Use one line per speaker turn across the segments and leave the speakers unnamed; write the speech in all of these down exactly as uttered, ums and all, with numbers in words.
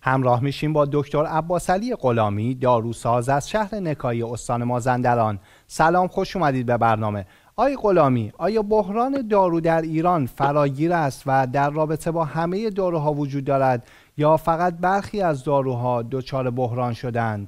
همراه میشیم با دکتر عباسعلی غلامی، داروساز از شهر نکایی استان مازندران. سلام، خوش اومدید به برنامه. آقای غلامی، آیا بحران دارو در ایران فراگیر است و در رابطه با همه داروها وجود دارد یا فقط برخی از داروها دچار بحران شدند؟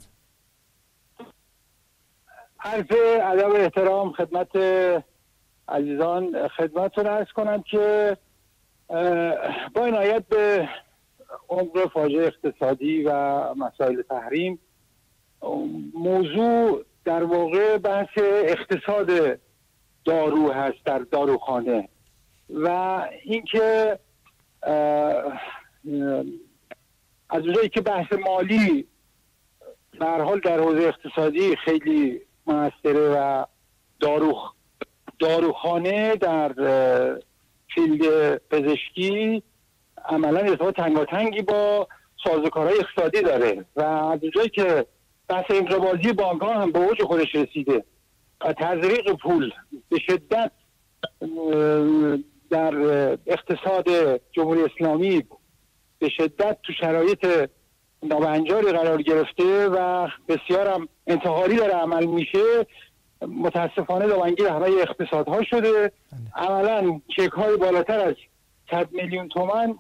عرض ادب و احترام خدمت عزیزان، خدمتتون عرض کنم که با عنایت به عمق فاجعه اقتصادی و مسائل تحریم، موضوع در واقع بحث اقتصاد دارو هست در داروخانه و اینکه از اونجایی که بحث مالی به هر حال در حوزه اقتصادی خیلی موثره و دارو داروخانه در فیلد پزشکی عملا ارتباط تنگاتنگی با سازوکارهای اقتصادی داره و از اونجایی که بحث انقباضی بانک‌ها هم به اوج خودش رسیده و تزریق پول به شدت در اقتصاد جمهوری اسلامی به شدت تو شرایط نابهنجاری قرار گرفته و بسیار هم انتحاری داره عمل میشه، متاسفانه دامنگیر همه اقتصادها شده. عملا چک های بالاتر از صد میلیون تومان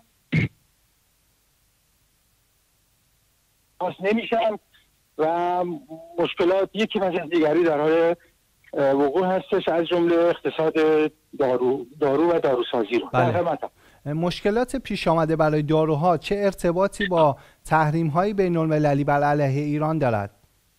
پاس نمیشن و مشکلات یکی پس از دیگری در حال وقوع هستش، از جمله اقتصاد دارو دارو و داروسازی رو.
بله. مشکلات پیش آمده برای داروها چه ارتباطی با تحریم های بین المللی بر علیه ایران دارد؟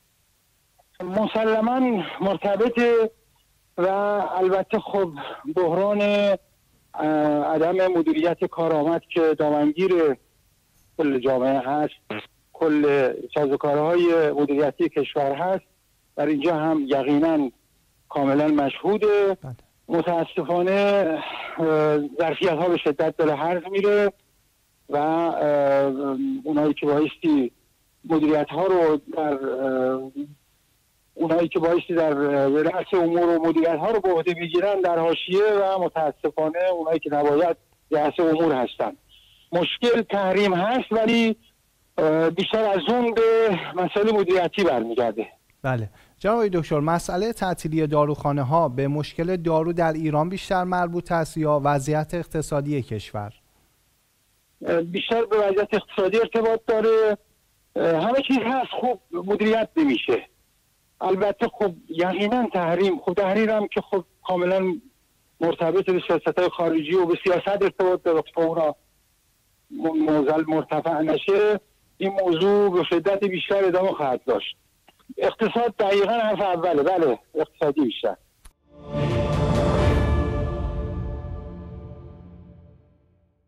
مسلما مرتبطه و البته خب بحران عدم مدیریت کارآمد که دامنگیر کل جامعه هست، کل سازوکارهای مدیریتی کشور هست، در اینجا هم یقینا کاملا مشهوده. متاسفانه ظرفیت ها به شدت داره هرز میره و اونایی که بایستی مدیریت ها رو در اونایی که بایستی در رأس امور و مدیریت ها رو به عهده بگیرن در حاشیه و متاسفانه اونایی که نباید رأس امور هستن. مشکل تحریم هست ولی بیشتر از اون به مسائل مدیریتی برمیگرده.
بله جناب دکتر، مسئله تعطیلی داروخانه ها به مشکل دارو در ایران بیشتر مربوط است یا وضعیت اقتصادی کشور؟
بیشتر به وضعیت اقتصادی ارتباط داره. همه چیز هست، خوب مدیریت نمیشه. البته خب یقینا تحریم خب تحریم هم که خب کاملا مرتبط به سیاست‌های خارجی و به سیاست ارتباط داره که اونا موزل مرتفع نشه، این موضوع به شدت بیشتر ادامه خواهد داشت. اقتصاد دقیقا حرف اوله، بله اقتصادی بیشتر.